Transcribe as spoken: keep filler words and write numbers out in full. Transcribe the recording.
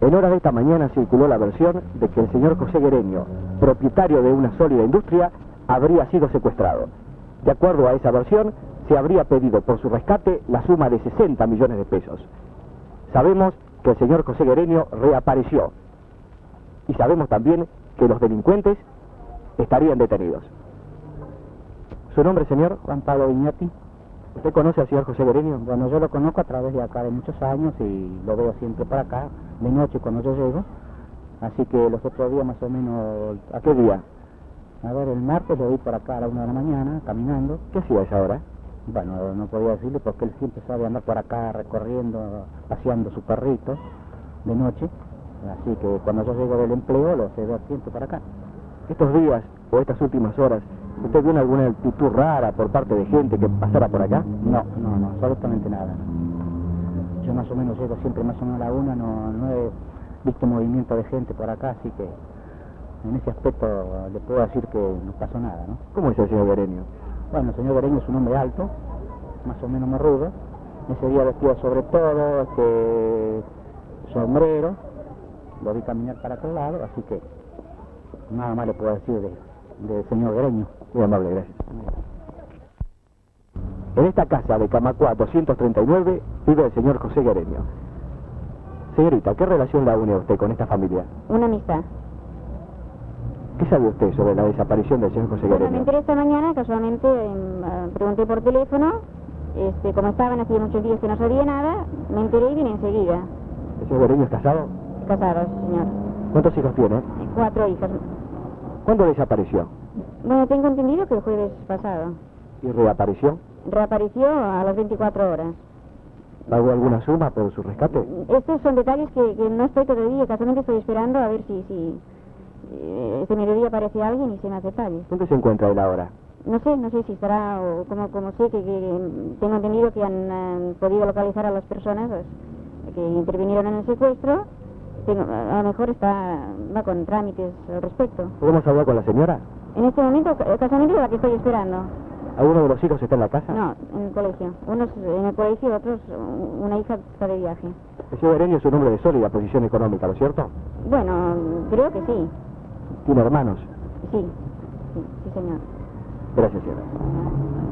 En horas de esta mañana circuló la versión de que el señor José Guereño, propietario de una sólida industria, habría sido secuestrado. De acuerdo a esa versión, se habría pedido por su rescate la suma de sesenta millones de pesos. Sabemos que el señor José Guereño reapareció. Y sabemos también que los delincuentes estarían detenidos. ¿Su nombre, señor? Juan Pablo Viñati. ¿Usted conoce al señor José Guereño? Bueno, yo lo conozco a través de acá de muchos años y lo veo siempre por acá, de noche cuando yo llego. Así que los otros días más o menos... ¿A qué día? A ver, el martes lo vi por acá a la una de la mañana, caminando. ¿Qué hacía a esa hora? Bueno, no podía decirle porque él siempre sabe andar por acá recorriendo, paseando su perrito de noche. Así que cuando yo llego del empleo lo sé ver siempre por acá. Estos días o estas últimas horas, ¿usted vio alguna actitud rara por parte de gente que pasara por acá? No, no, no, absolutamente nada. Yo más o menos llego siempre más o menos a la una, no, no he visto movimiento de gente por acá, así que en ese aspecto le puedo decir que no pasó nada, ¿no? ¿Cómo es el señor Guereño? Bueno, el señor Guereño es un hombre alto, más o menos morrudo. Ese día vestido sobre todo, este, sombrero, lo vi caminar para aquel lado, así que nada más le puedo decir de, del señor Guereño. Muy amable, gracias. En esta casa de Camacuá doscientos treinta y nueve vive el señor José Guereño. Señorita, ¿qué relación la une a usted con esta familia? Una amistad. ¿Qué sabe usted sobre la desaparición del señor José Guereño? Bueno, me enteré esta mañana, casualmente, eh, pregunté por teléfono, este, como estaban hacía muchos días que no sabía nada, me enteré y vine enseguida. ¿El señor Guereño es casado? Casado, sí, señor. ¿Cuántos hijos tiene? Cuatro hijas. ¿Cuándo desapareció? Bueno, tengo entendido que el jueves pasado. ¿Y reapareció? Reapareció a las veinticuatro horas. ¿Pagó alguna suma por su rescate? Estos son detalles que, que no estoy todavía, casualmente estoy esperando a ver si, si eh, este mediodía aparece alguien y se me hace detalles. ¿Dónde se encuentra él ahora? No sé, no sé si estará, o como, como sé que, que tengo entendido que han, han podido localizar a las personas pues, que intervinieron en el secuestro. Tengo, a lo mejor está, va con trámites al respecto. ¿Podemos hablar con la señora? En este momento, casualmente la que estoy esperando. ¿Alguno de los hijos está en la casa? No, en el colegio. Unos en el colegio, otros, una hija está de viaje. El señor Guereño es un hombre de sólida posición económica, ¿no es cierto? Bueno, creo que sí. ¿Tiene hermanos? Sí, sí, sí señor. Gracias, señora.